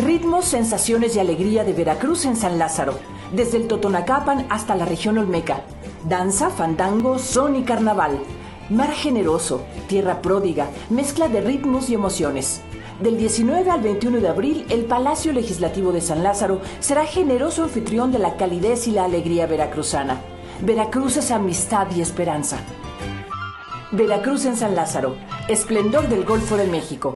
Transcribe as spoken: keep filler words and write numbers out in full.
Ritmos, sensaciones y alegría de Veracruz en San Lázaro, desde el Totonacapan hasta la región olmeca. Danza, fandango, son y carnaval. Mar generoso, tierra pródiga, mezcla de ritmos y emociones. Del diecinueve al veintiuno de abril, el Palacio Legislativo de San Lázaro será generoso anfitrión de la calidez y la alegría veracruzana. Veracruz es amistad y esperanza. Veracruz en San Lázaro, esplendor del Golfo de México.